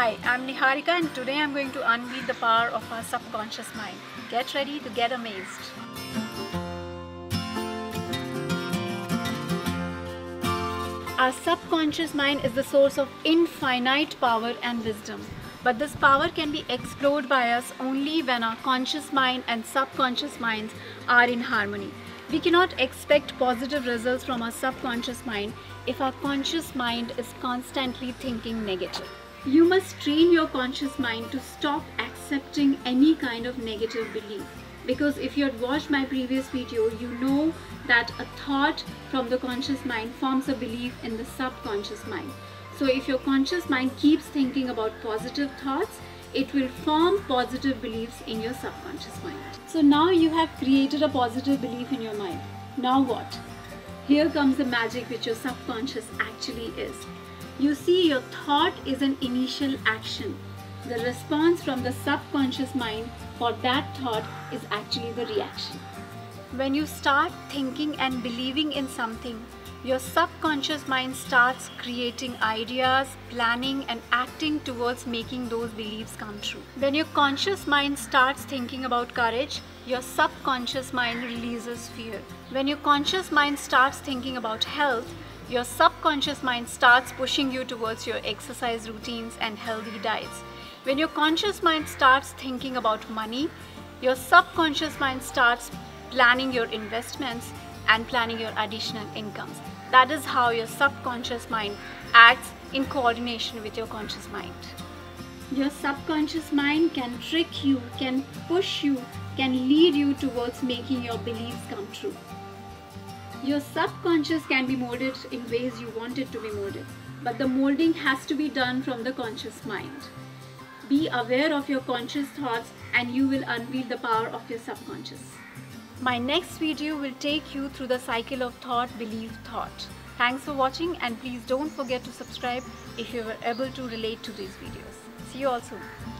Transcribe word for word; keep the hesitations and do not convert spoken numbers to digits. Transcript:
Hi, I'm Niharika and today I'm going to unveil the power of our subconscious mind. Get ready to get amazed. Our subconscious mind is the source of infinite power and wisdom. But this power can be explored by us only when our conscious mind and subconscious minds are in harmony. We cannot expect positive results from our subconscious mind if our conscious mind is constantly thinking negative. You must train your conscious mind to stop accepting any kind of negative belief. Because if you had watched my previous video, you know that a thought from the conscious mind forms a belief in the subconscious mind. So if your conscious mind keeps thinking about positive thoughts, it will form positive beliefs in your subconscious mind. So now you have created a positive belief in your mind. Now what? Here comes the magic which your subconscious actually is. You see, your thought is an initial action. The response from the subconscious mind for that thought is actually the reaction. When you start thinking and believing in something, your subconscious mind starts creating ideas, planning and acting towards making those beliefs come true. When your conscious mind starts thinking about courage, your subconscious mind releases fear. When your conscious mind starts thinking about health, your subconscious mind starts pushing you towards your exercise routines and healthy diets. When your conscious mind starts thinking about money, your subconscious mind starts planning your investments and planning your additional incomes. That is how your subconscious mind acts in coordination with your conscious mind. Your subconscious mind can trick you, can push you, can lead you towards making your beliefs come true. Your subconscious can be molded in ways you want it to be molded, but the molding has to be done from the conscious mind. Be aware of your conscious thoughts and you will unveil the power of your subconscious. My next video will take you through the cycle of thought, belief, thought. Thanks for watching and please don't forget to subscribe if you were able to relate to these videos. See you all soon.